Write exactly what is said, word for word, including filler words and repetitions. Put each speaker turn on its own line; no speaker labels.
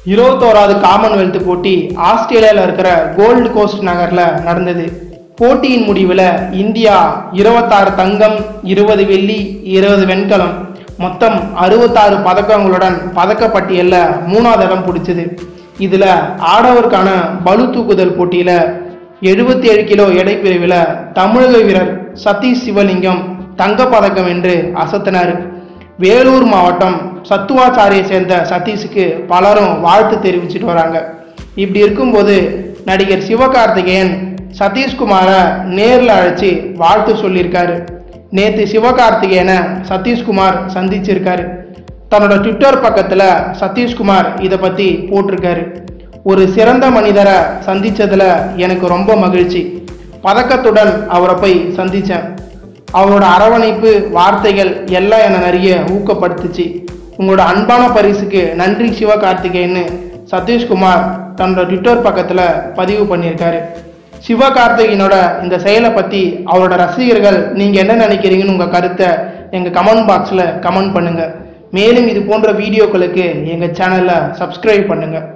இருபத்தோராவது காமன்வெல்த் போட்டி ஆஸ்திரேலியாவில் இருக்கிற கோல்டு கோஸ்ட் நகரில் நடந்தது. போட்டியின் முடிவில் இந்தியா இருபத்தாறு தங்கம், இருபது வெள்ளி, இருபது வெண்கலம், மொத்தம் அறுபத்தாறு பதக்கங்களுடன் பதக்கப்பட்டியலில் மூணாவது இடம் பிடிச்சது. இதில் ஆடவருக்கான பளு தூக்குதல் போட்டியில் எழுபத்தி ஏழு கிலோ எடை பிரிவில் தமிழக வீரர் சதீஷ் சிவலிங்கம் தங்கப்பதக்கம் வென்று அசத்தினார். வேலூர் மாவட்டம் சத்துவாச்சாரியை சேர்ந்த சதீஷுக்கு பலரும் வாழ்த்து தெரிவிச்சிட்டு வராங்க. இப்படி இருக்கும்போது நடிகர் சிவகார்த்திகேயன் சதீஷ்குமாரை நேரில் அழைச்சி வாழ்த்து சொல்லியிருக்காரு. நேற்று சிவகார்த்திகேயனை சதீஷ்குமார் சந்திச்சிருக்காரு. தன்னோட ட்விட்டர் பக்கத்தில் சதீஷ்குமார் இதை பற்றி போட்டிருக்காரு. ஒரு சிறந்த மனிதரை சந்தித்ததில் எனக்கு ரொம்ப மகிழ்ச்சி. பதக்கத்துடன் அவரை போய் சந்தித்தேன். அவரோட அரவணைப்பு, வார்த்தைகள் எல்லாம் என்னை நிறைய ஊக்கப்படுத்துச்சு. உங்களோட அன்பான பரிசுக்கு நன்றி சிவகார்த்திகேயன்னு சதீஷ்குமார் தன்னோட ட்விட்டர் பக்கத்தில் பதிவு பண்ணியிருக்காரு. சிவகார்த்திகேயனோட இந்த செயலை பற்றி அவரோட ரசிகர்கள் நீங்கள் என்ன நினைக்கிறீங்கன்னு உங்கள் கருத்தை எங்கள் கமெண்ட் பாக்ஸில் கமெண்ட் பண்ணுங்கள். மேலும் இது போன்ற வீடியோக்களுக்கு எங்கள் சேனலை சப்ஸ்கிரைப் பண்ணுங்கள்.